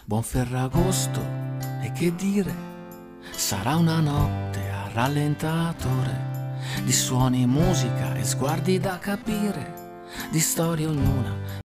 Buon Ferragosto, e che dire, sarà una notte a rallentatore, di suoni, musica e sguardi da capire, di storie ognuna